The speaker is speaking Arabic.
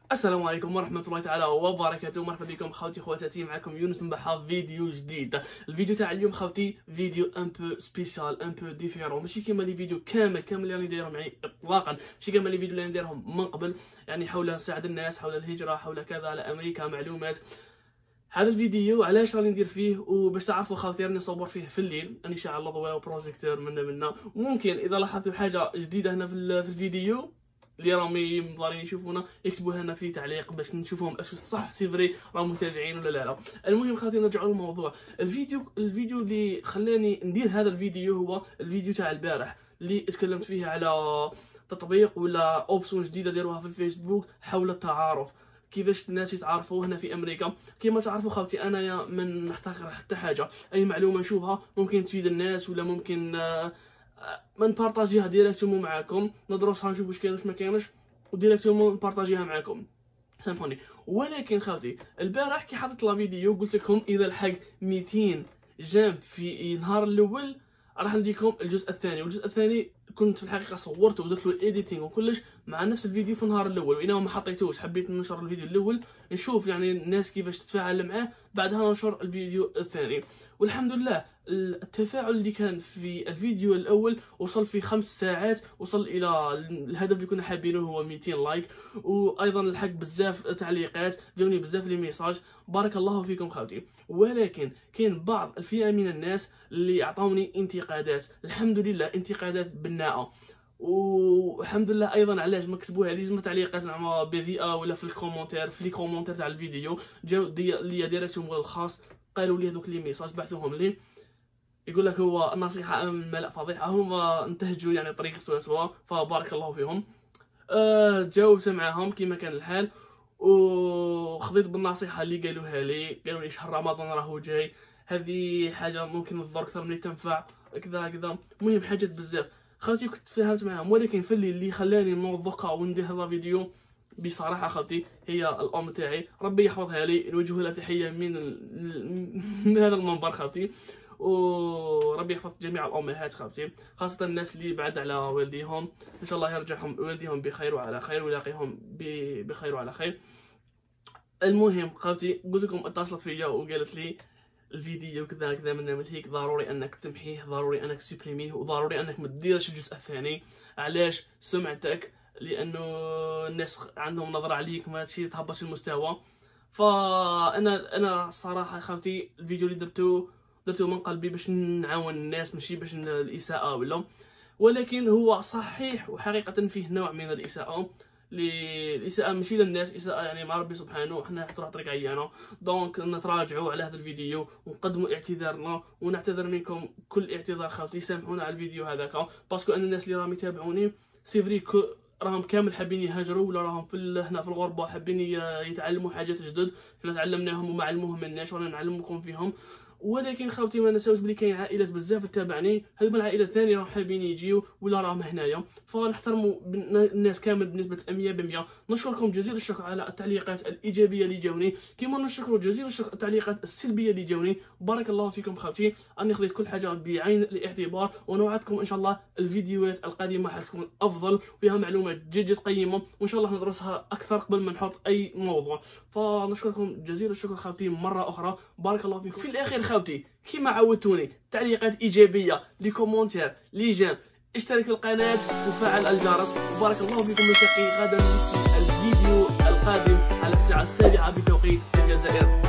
السلام عليكم ورحمة الله تعالى وبركاته. مرحبا بكم خوتي خواتاتي، معكم يونس من بحر فيديو جديد. الفيديو تاع اليوم خوتي فيديو ان بو سبيسيال ان بو ديفيرون، ماشي كيما لي فيديو كامل اللي راني دايرهم يعني اطلاقا، ماشي كيما لي فيديو اللي راني دايرهم من قبل، يعني حول نساعد الناس، حول الهجرة، حول كذا على امريكا معلومات. هذا الفيديو علاش راني ندير فيه وباش تعرفوا خوتي راني نصور فيه في الليل، راني شاعل الضوء وبروجيكتور منا. وممكن اذا لاحظتوا حاجه جديده هنا في الفيديو اللي راهم مضارين يشوفونا يكتبوها لنا في تعليق باش نشوفهم اش صح سي فري راهم متابعين ولا لا. المهم خوتي نرجعوا للموضوع. الفيديو اللي خلاني ندير هذا الفيديو هو الفيديو تاع البارح اللي تكلمت فيه على تطبيق ولا اوبسيون جديده داروها في الفيسبوك حول التعارف، كيفاش الناس يتعرفوا هنا في امريكا. كما تعرفوا خوتي انايا من نحتقر حتى حاجه، اي معلومه نشوفها ممكن تفيد الناس ولا ممكن ما نبارطاجيها ديريكتومون معاكم، ندرسها نشوف واش كاين واش ما كاينش وديريكتومون نبارطاجيها معاكم، سامحوني. ولكن خوتي البارح كي حطيت لا فيديو قلت لكم اذا لحق 200 جنب في النهار الاول راح نديكم الجزء الثاني، والجزء الثاني كنت في الحقيقه صورته ودرت له الايديتينغ وكلش مع نفس الفيديو في النهار الاول، وانما ما حطيتوش، حبيت ننشر الفيديو الاول نشوف يعني الناس كيفاش تتفاعل معاه، بعدها ننشر الفيديو الثاني. والحمد لله التفاعل اللي كان في الفيديو الاول وصل في 5 ساعات، وصل الى الهدف اللي كنا حابينه هو 200 لايك، وايضا لحق بزاف تعليقات، جاوني بزاف لي ميساج، بارك الله فيكم خوتي. ولكن كاين بعض الفئه من الناس اللي اعطوني انتقادات، الحمد لله انتقادات بناءه، والحمد لله ايضا علاش ما كتبوها لي زعما تعليقات زعما بذيئه ولا في الكومونتير في لي كومونتير تاع الفيديو، جاو ليا ديريكتهم الخاص قالوا لي هذوك لي ميساج بعثوهم لي، يقول لك هو النصيحه امام الملأ فضيحه، هما انتهجوا يعني طريق سوا فبارك الله فيهم. جاوبت معاهم كما كان الحال وخذيت بالنصيحه اللي قالوها لي، قالوا لي شهر رمضان راهو جاي، هذه حاجه ممكن تضر اكثر من تنفع كذا كذا، المهم حاجات بزاف خوتي كنت تفاهمت معاهم. ولكن في اللي خلاني نوضقها وندير هذا الفيديو بصراحه خوتي هي الام تاعي، ربي يحفظها لي، نوجه لها تحيه من هذا المنبر خوتي، وربي يحفظ جميع الامهات خوتي، خاصه الناس اللي بعد على والديهم، ان شاء الله يرجعهم والديهم بخير وعلى خير ويلاقيهم بخير وعلى خير. المهم خوتي قلت لكم اتصلت فيا وقالت لي الفيديو كذا كذا من هيك ضروري انك تمحيه، ضروري انك تسبريميه، وضروري انك ما تديرش الجزء الثاني. علاش؟ سمعتك، لانه الناس عندهم نظره عليك ما تشي تهبط المستوى. فانا صراحه خوتي الفيديو اللي درته من قلبي باش نعاون الناس، ماشي باش الاساءه ولا، ولكن هو صحيح وحقيقه فيه نوع من الاساءه، الاساءه ماشي للناس، اساءه يعني مع ربي سبحانه، وحنا حتى طريق عيانه. دونك نتراجعوا على هذا الفيديو ونقدموا اعتذارنا ونعتذر منكم كل اعتذار خوتي، سامحونا على الفيديو هذاك، باسكو ان الناس اللي راهم يتابعوني سي فري راهم كامل حابين يهاجروا ولا راهم هنا في الغربه حابين يتعلموا حاجات جدد، حنا تعلمناهم وما علموهم مناش ورانا نعلمكم فيهم. ولكن خوتي ما نساوش بلي كاين عائلات بزاف تتابعني، هذوك العائلات الثانيه راهم حابين يجيو ولا راهم هنايا، فنحترموا الناس كامل بنسبه 100%. نشكركم جزيل الشكر على التعليقات الايجابيه اللي جاوني، كما نشكر جزيل الشكر التعليقات السلبيه اللي جاوني. بارك الله فيكم خوتي، اني خذيت كل حاجه بعين الاعتبار، ونوعدكم ان شاء الله الفيديوهات القادمه حتكون افضل وفيها معلومات جد قيمه، وان شاء الله ندرسها اكثر قبل ما نحط اي موضوع. فنشكركم جزيل الشكر خوتي مره اخرى، بارك الله فيكم. في الاخير خوتي كما عودتوني تعليقات ايجابيه، لي كومونتير، لي جيم، اشترك في القناه وفعل الجرس، وبارك الله فيكم. نلتقي غدا في الفيديو القادم على الساعه 7 بتوقيت الجزائر.